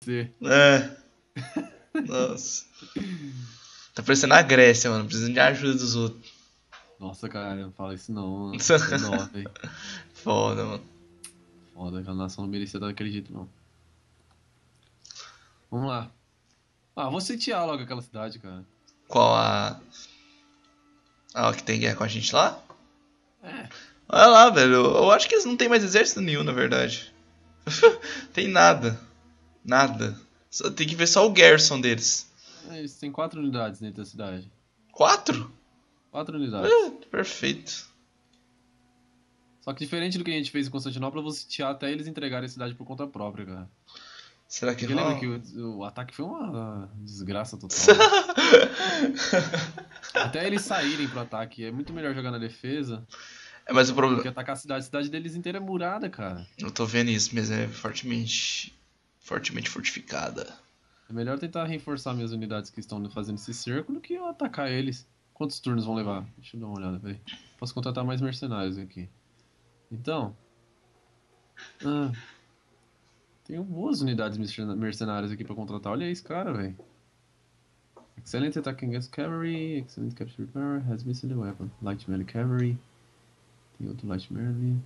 você. É, nossa. Tá parecendo a Grécia, mano. Precisando de ajuda dos outros. Nossa, cara, não fala isso não, mano. Dá dó, velho. Foda, mano. Foda, aquela nação não merecia estar daquele jeito, não. Vamos lá. Ah, vou sitiar logo aquela cidade, cara. Qual a. A que tem guerra com a gente lá? É, Olha lá, velho. Eu acho que eles não tem mais exército nenhum, na verdade. Tem nada. Nada. Tem que ver só o garrison deles. eles têm 4 unidades dentro da cidade. 4? 4 unidades. Perfeito. Só que diferente do que a gente fez em Constantinopla, eu vou sitiar até eles entregarem a cidade por conta própria, cara. Será que Porque lembra vão? que o ataque foi uma desgraça total, né? Até eles saírem pro ataque, é muito melhor jogar na defesa É, mas o do problema. que atacar a cidade. A cidade deles inteira é murada, cara. Eu tô vendo isso, mas é fortemente. Fortemente fortificada. É melhor tentar reforçar minhas unidades que estão fazendo esse cerco do que eu atacar eles. Quantos turnos vão levar? Deixa eu dar uma olhada, peraí. Posso contratar mais mercenários aqui. Então. Ah, tenho boas unidades mercenárias aqui pra contratar. Olha esse cara, velho. Excellent attacking against cavalry. Excellent capture power. Has missed the weapon. Light melee cavalry. Tem outro light melee.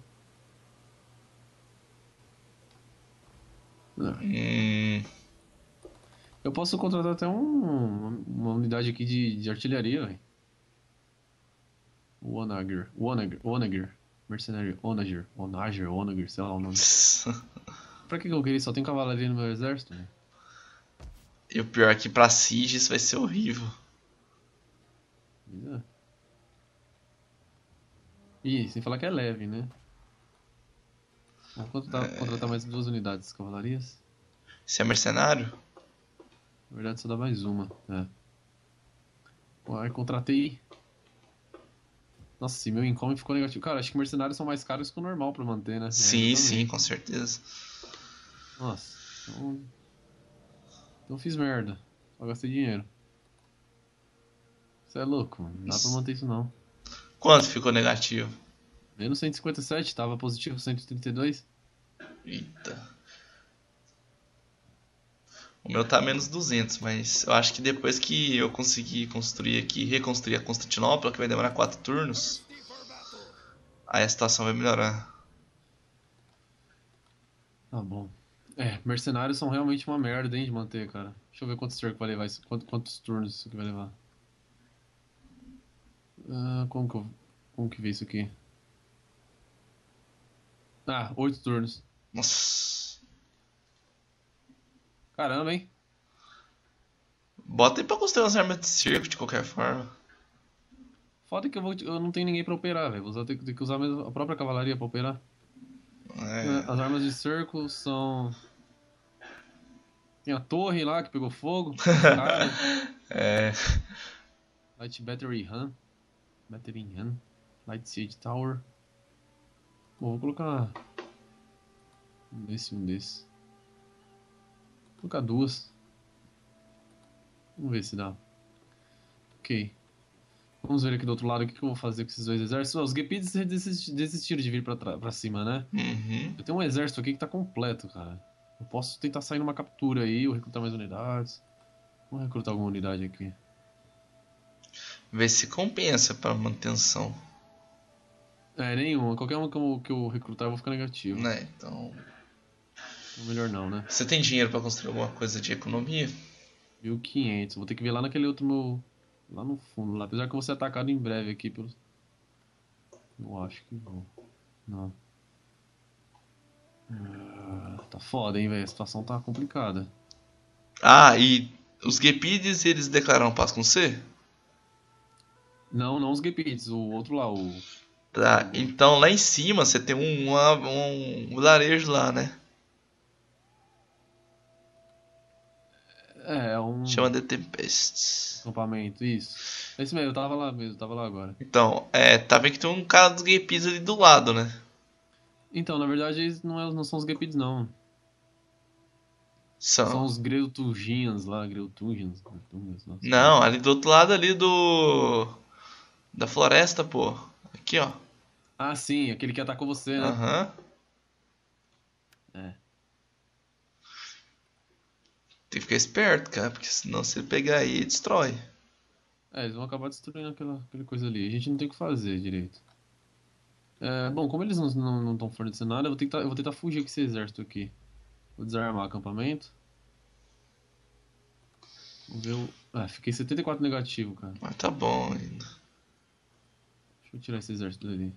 Ah. Eu posso contratar até uma unidade aqui de artilharia, velho. Onager. Mercenário Onager, sei lá o nome. Pra que eu queria? Só tem cavalaria no meu exército, velho. E o pior é que pra Siege isso vai ser horrível. É. Ih, sem falar que é leve, né? Vamos contratar mais 2 unidades de cavalarias. Você é mercenário? Na verdade, só dá mais uma. É. Aí contratei. Nossa, sim, meu income ficou negativo. Cara, acho que mercenários são mais caros que o normal pra manter, né? Sim, sim, com certeza. Nossa, então fiz merda. Só gastei dinheiro. Você é louco, mano. Não dá pra manter isso não. Quanto ficou negativo? Menos 157, tava positivo 132. Eita. O meu tá menos 200, mas eu acho que depois que eu conseguir construir aqui, reconstruir a Constantinopla, que vai demorar 4 turnos, aí a situação vai melhorar. Tá bom. É, mercenários são realmente uma merda, hein, de manter, cara. Deixa eu ver quantos turnos vai levar isso. Quantos turnos isso aqui vai levar. Como que vê isso aqui? Ah, 8 turnos. Nossa. Caramba, hein? Bota aí pra construir umas armas de cerco de qualquer forma. Foda que eu não tenho ninguém pra operar, velho. Vou ter que usar mesmo a própria cavalaria pra operar. É. As armas de cerco são... Tem a torre lá que pegou fogo. Os caras. É. Light Battery Run. Battery Run. Light Siege Tower. Bom, vou colocar um desse e um desse. Vou colocar 2. Vamos ver se dá. Ok. Vamos ver aqui do outro lado o que eu vou fazer com esses 2 exércitos. Os Gepids desistiram de vir pra cima, né? Uhum. Eu tenho um exército aqui que tá completo, cara. Eu posso tentar sair numa captura aí, ou recrutar mais unidades. Vamos recrutar alguma unidade aqui. Vê se compensa pra manutenção. É, nenhuma. Qualquer uma que eu recrutar eu vou ficar negativo. Né? Então. Ou melhor não, né? Você tem dinheiro pra construir alguma coisa de economia? 1500. Vou ter que ver lá naquele outro meu... Lá no fundo, lá. Apesar que eu vou ser atacado em breve aqui pelos... Eu acho que vou. Não. Tá foda, hein, velho. A situação tá complicada. Ah, e os Gepides eles declararam paz com você? Não, não os Gepids. O outro lá, o... Tá, então lá em cima você tem um vilarejo lá, né? É um Chama The Tempest. acampamento, isso. É isso mesmo, eu tava lá mesmo, tava lá agora. Então, tá vendo que tem um cara dos Gepides ali do lado, né? Então, na verdade, eles não são os Gepids, não. São São. os Greutungians lá, nossa. Não, ali do outro lado ali do. Da floresta, pô. Aqui, ó. Ah, sim, aquele que atacou você, né? Aham. É. Tem que ficar esperto, cara, porque senão você pegar aí, destrói. É, eles vão acabar destruindo aquela coisa ali. A gente não tem o que fazer direito. É, bom, como eles não estão fornecendo nada, eu vou tentar fugir com esse exército aqui. Vou desarmar o acampamento. Vamos ver o. Ah, fiquei 74 negativo, cara. Mas tá bom ainda. Deixa eu tirar esse exército dali.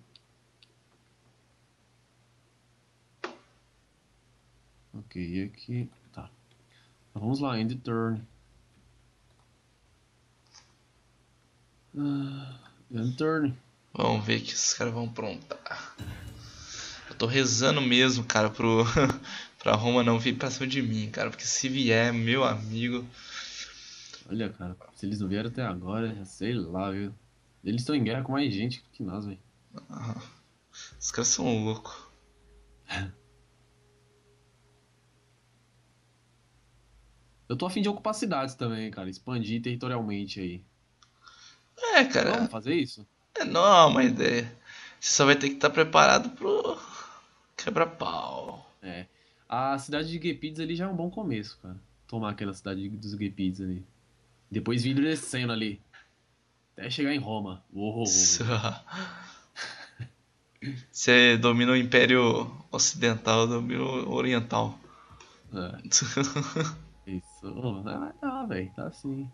Ok, e aqui. Tá. Então, vamos lá, end turn. End turn. Vamos ver o que esses caras vão aprontar. Eu tô rezando mesmo, cara, pra Roma não vir pra cima de mim, cara. Porque se vier, meu amigo. Olha, cara, se eles não vieram até agora, já sei lá, viu? Eles estão em guerra com mais gente que nós, velho. Os caras são loucos. Eu tô a fim de ocupar cidades também, cara. Expandir territorialmente aí. É, cara. Vamos fazer isso? Não é uma ideia. Você só vai ter que estar preparado pro quebra-pau. É. A cidade de Gepides ali já é um bom começo, cara. Tomar aquela cidade dos Gepides ali. Depois vir descendo ali. Até chegar em Roma. Uou. Você domina o Império Ocidental, eu domino o Oriental. É, isso. Ah, velho, tá assim.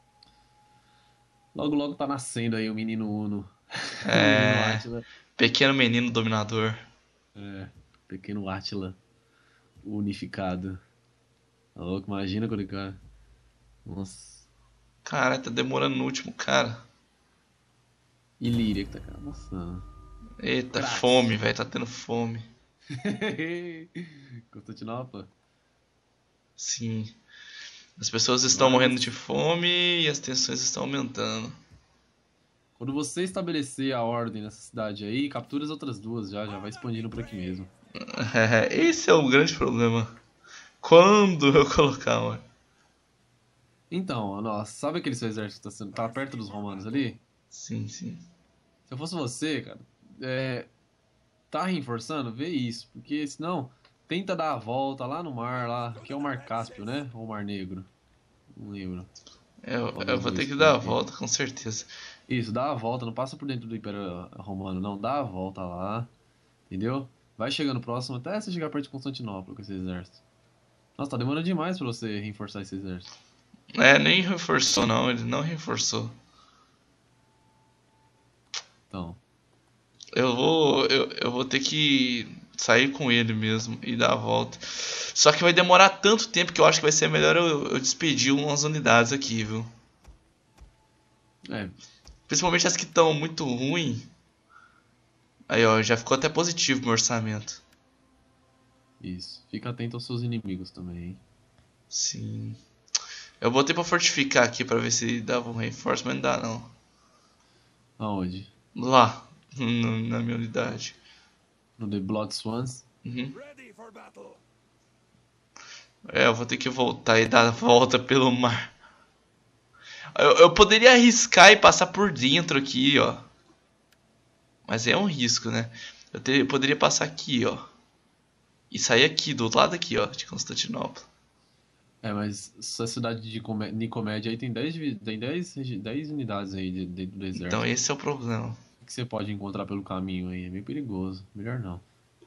Logo, logo tá nascendo aí o menino Uno. O menino É. Átila. Pequeno menino dominador. É, pequeno Átila unificado. Tá louco? Imagina quando o cara. Nossa. Cara, tá demorando no último, cara. Ilíria que tá cara. Nossa. Eita, Crates. fome, velho. Tá tendo fome. Constantinopla. Sim. As pessoas estão morrendo de Mas. fome e as tensões estão aumentando. Quando você estabelecer a ordem nessa cidade aí, captura as outras duas já vai expandindo por aqui mesmo. Esse é o grande problema. Quando eu colocar, mano? Então, nossa, sabe aquele seu exército que tá perto dos romanos ali? Sim, sim. Se eu fosse você, cara, é, tá reforçando? Vê isso, porque senão tenta dar a volta lá no mar, lá, que é o Mar Cáspio, né? Ou o Mar Negro, não lembro qual Eu dos vou ter dois que que tem dar a aqui. volta, com certeza. Isso, dá a volta, não passa por dentro do Império Romano, não, dá a volta lá, entendeu? Vai chegando próximo até você chegar perto de Constantinopla com esse exército. Nossa, tá demorando demais pra você reforçar esse exército. É, nem reforçou não, ele não reforçou. Então, Eu vou ter que sair com ele mesmo e dar a volta. Só que vai demorar tanto tempo que eu acho que vai ser melhor eu despedir umas unidades aqui, viu? é, Principalmente as que estão muito ruins. Aí, ó, já ficou até positivo meu orçamento. isso. Fica atento aos seus inimigos também, hein? Sim. Eu botei pra fortificar aqui pra ver se dava um reforço, mas não dá não. Aonde? Lá, na minha unidade. No The Blood Swans? Uhum. É, eu vou ter que voltar e dar a volta pelo mar. Eu poderia arriscar e passar por dentro aqui, ó. Mas é um risco, né? Eu poderia passar aqui, ó. E sair aqui, do outro lado aqui, ó, de Constantinopla. É, mas essa cidade de Nicomédia aí tem 10 unidades aí dentro do Então exército. esse é o problema. O que você pode encontrar pelo caminho aí? É meio perigoso. Melhor não.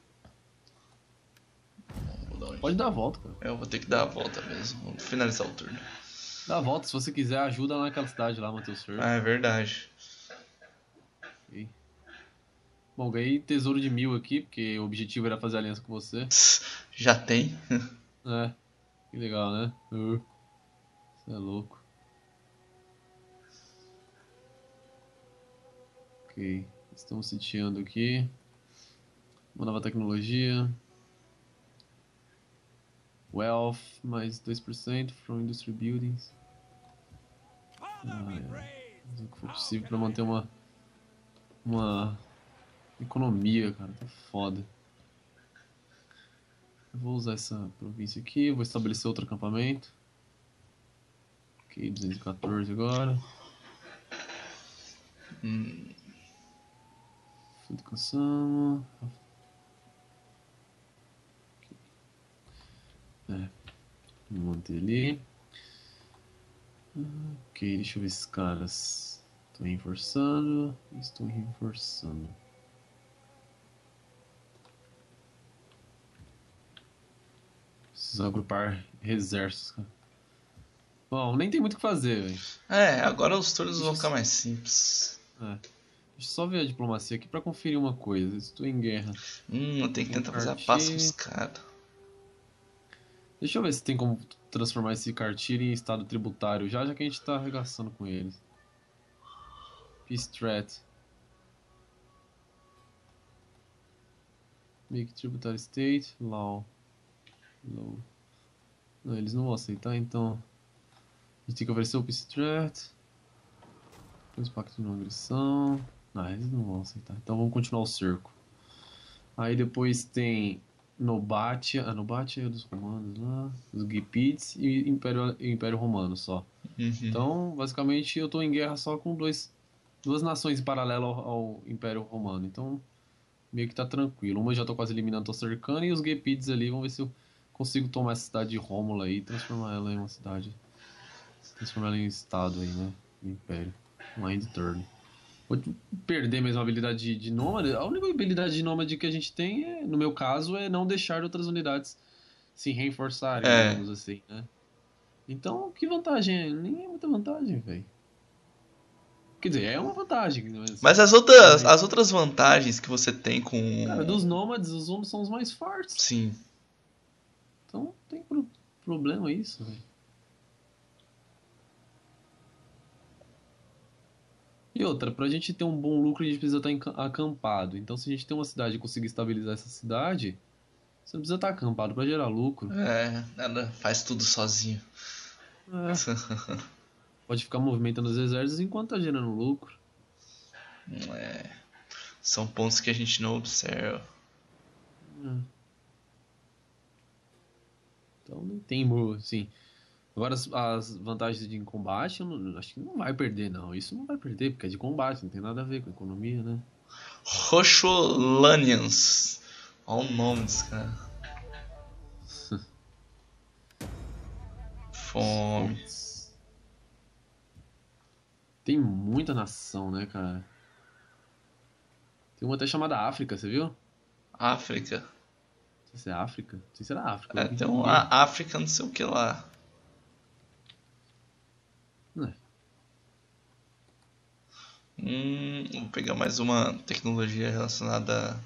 Vou dar Pode onde? dar a volta, cara. Eu vou ter que dar a volta mesmo. Vamos finalizar o turno. Dá a volta, se você quiser, ajuda lá naquela cidade lá, manter o cerco. Ah, é verdade. Ok. Bom, ganhei tesouro de 1000 aqui, porque o objetivo era fazer aliança com você. Já tem. É, que legal, né? Você é louco. Ok, estamos sitiando aqui. Uma nova tecnologia. Wealth, mais 2% from industry buildings. Fazer o que for possível pra manter uma economia, cara. Tá foda. Eu vou usar essa província aqui, vou estabelecer outro acampamento. Ok, 214 agora. Food consumo. É. Vou manter ali. Ok, deixa eu ver esses caras. Estou reforçando. Estou reforçando. Preciso agrupar exércitos, cara. Bom, nem tem muito o que fazer, velho. É, agora os turnos Deixa vão eu, ficar mais simples. deixa eu só ver a diplomacia aqui pra conferir uma coisa. Estou em guerra Eu tenho que com tentar fazer a paz com os Cartier. caras. Deixa eu ver se tem como transformar esse Cartier em estado tributário já que a gente tá arregaçando com eles. Peace Threat. Make Tributary State. Law. Law. Não, eles não vão aceitar, então. A gente tem que oferecer o Peace Threat. Depois pacto de não agressão. Não, eles não vão aceitar. Então vamos continuar o cerco. Aí depois tem Nobatia. A Nobatia é dos romanos lá. Os Gepids e Império Romano só. Então, basicamente, eu tô em guerra só com duas nações em paralelo ao Império Romano. Então, meio que tá tranquilo. Uma eu já tô quase eliminando, tô cercando. E os Gepids ali, vamos ver se eu consigo tomar essa cidade de Rômula aí e transformar ela em uma cidade. Transformar ela em estado aí, né? Império. Um end turn. Vou perder mesmo a habilidade de nômade. A única habilidade de nômade que a gente tem, no meu caso, é não deixar outras unidades se reforçarem, É. digamos assim, né? Então, que vantagem? Nem é muita vantagem, velho. Quer dizer, é uma vantagem, mas... Mas as outras vantagens que você tem Cara, com. dos nômades, os homens são os mais fortes. Sim. Então, não tem problema isso, velho. E outra, pra gente ter um bom lucro, a gente precisa estar acampado. Então, se a gente tem uma cidade e conseguir estabilizar essa cidade, você não precisa estar acampado pra gerar lucro. É, ela faz tudo sozinho. É, pode ficar movimentando os exércitos enquanto tá gerando lucro. São pontos que a gente não observa. É. Então, nem tem, assim... Agora, as vantagens de combate, eu acho que não vai perder, não. Isso não vai perder, porque é de combate, não tem nada a ver com economia, né? Rocholanians. Olha o nome desse cara. Fome. Putz. Tem muita nação, né, cara? Tem uma até chamada África, você viu? Não África. sei se é África. Não sei se era África, É, eu tem entendi. uma África não sei o que lá. É. Vou pegar mais uma tecnologia relacionada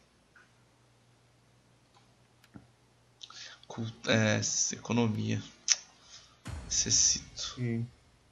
a economia. Necessito. E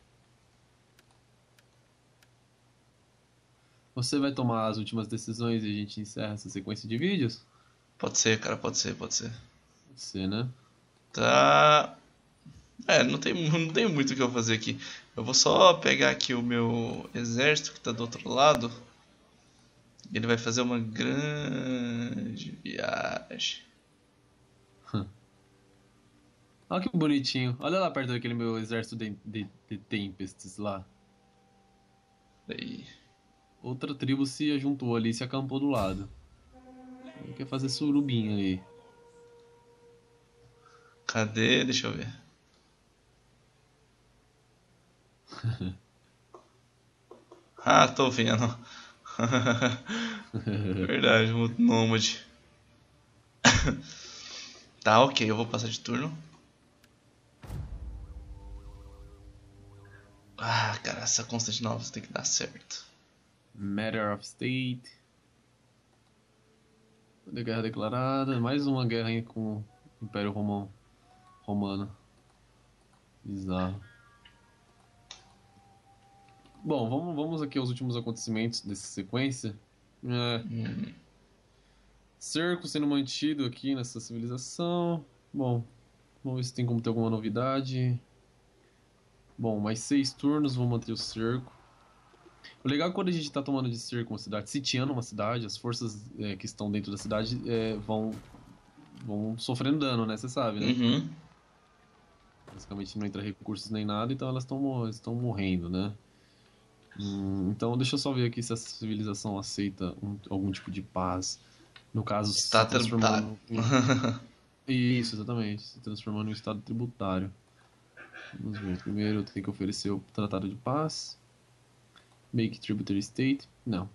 você vai tomar as últimas decisões e a gente encerra essa sequência de vídeos? Pode ser, cara, pode ser, pode ser. Você, né? Tá. Não tem muito o que eu fazer aqui. Eu vou só pegar aqui o meu exército que tá do outro lado. Ele vai fazer uma grande viagem. Olha que bonitinho. Olha lá perto daquele meu exército de Tempests lá. Aí. Outra tribo se juntou ali e se acampou do lado. Ele quer fazer surubinha aí. Cadê? Deixa eu ver. Ah, tô vendo. Verdade, muito nômade. Tá, ok, eu vou passar de turno. Ah, cara, essa Constantinopla tem que dar certo. Matter of State. Guerra declarada. Mais uma guerra aí com o Império Romano. Bizarro. Bom, vamos aqui aos últimos acontecimentos dessa sequência. Cerco sendo mantido aqui nessa civilização. Bom, vamos ver se tem como ter alguma novidade. Bom, mais 6 turnos, vou manter o cerco. O legal é que quando a gente tá tomando de cerco uma cidade, sitiando uma cidade, as forças que estão dentro da cidade vão sofrendo dano, né? Você sabe, né? Uhum. Basicamente não entra recursos nem nada, então elas estão morrendo, né? Então deixa eu só ver aqui se essa civilização aceita algum tipo de paz. No caso, Está se transformando em... Isso, exatamente. Se transformando em um estado tributário. Vamos ver. Primeiro eu tenho que oferecer o Tratado de Paz. Make Tributary State. Não.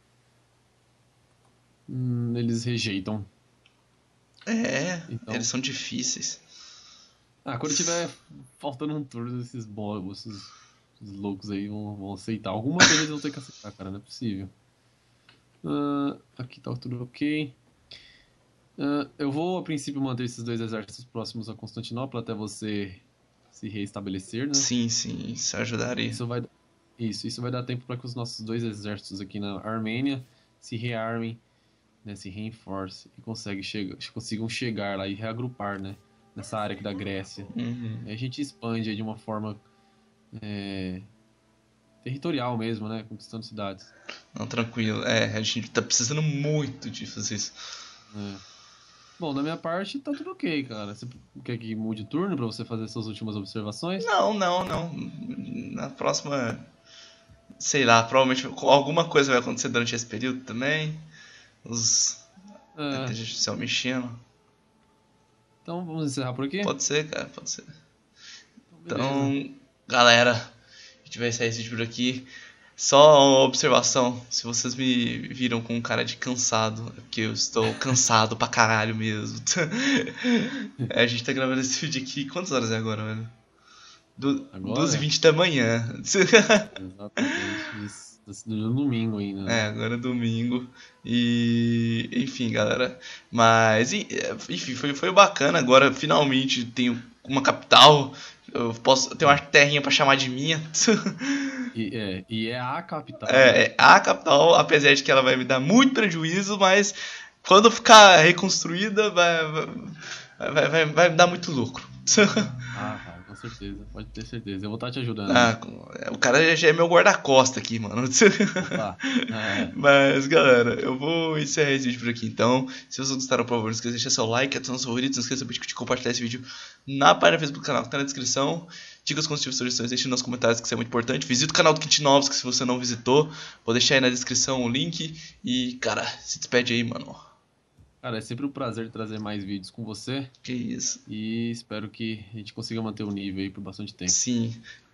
Eles rejeitam. É, Então. eles são difíceis. Quando tiver faltando um turno, esses bobos, esses loucos aí vão aceitar. Alguma coisa eles vão ter que aceitar, cara. Não é possível. Aqui tá tudo ok. Eu vou, a princípio, manter esses dois exércitos próximos a Constantinopla até você se reestabelecer, né? Sim, sim, isso ajudaria. Isso vai dar tempo para que os nossos dois exércitos aqui na Armênia se rearmem, né, se reinforcem e consigam chegar lá e reagrupar, né, nessa área aqui da Grécia. Uhum. Aí a gente expande aí de uma forma territorial mesmo, né, conquistando cidades. Não, tranquilo. É, a gente tá precisando muito de fazer isso. Bom, da minha parte tá tudo ok, cara. Você quer que mude turno para você fazer suas últimas observações? Não, não, não. Na próxima, sei lá, provavelmente alguma coisa vai acontecer durante esse período também. A inteligência artificial mexendo. Então vamos encerrar por aqui? Pode ser, cara, pode ser. Beleza. Então, galera, a gente vai encerrar esse vídeo por aqui. Só uma observação, se vocês me viram com um cara de cansado, é porque eu estou cansado pra caralho mesmo. A gente tá gravando esse vídeo aqui, quantas horas é agora, velho? Agora? 12h20 da manhã. Exatamente. Isso no domingo ainda. Né? É, agora é domingo. E. Enfim, galera. Mas. Enfim, foi bacana. Agora finalmente tenho uma capital. Eu posso ter uma terrinha pra chamar de minha. E é a capital. É a capital, apesar de que ela vai me dar muito prejuízo, mas quando ficar reconstruída vai me dar muito lucro. Vai, com certeza. Pode ter certeza. Eu vou estar te ajudando. O cara já é meu guarda-costa aqui, mano. Opa. Mas, galera, eu vou encerrar esse vídeo por aqui então. Se vocês gostaram, por favor, não esqueça de deixar seu like, ativar os favoritos, não esqueça de compartilhar esse vídeo na página do Facebook do canal que tá na descrição. Dicas, construtivas, sugestões, deixe nos comentários que isso é muito importante. Visita o canal do Kit Novos, que se você não visitou, vou deixar aí na descrição o link. E, cara, se despede aí, mano. Cara, é sempre um prazer trazer mais vídeos com você. Que isso. E espero que a gente consiga manter o nível aí por bastante tempo. Sim.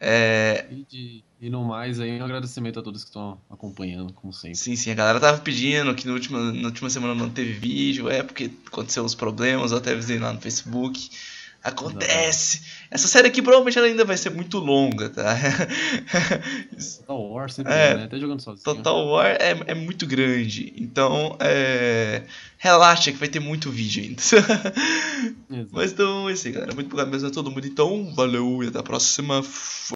E no mais aí, um agradecimento a todos que estão acompanhando, como sempre. Sim, a galera tava pedindo que na última semana não teve vídeo, porque aconteceu uns problemas, eu até avisei lá no Facebook. Acontece! Essa série aqui provavelmente ela ainda vai ser muito longa, tá? Total War sempre né? Até jogando sozinho. Total War é muito grande, então relaxa que vai ter muito vídeo ainda. Mas então é isso aí, galera. Muito obrigado mesmo a todo mundo, então valeu e até a próxima.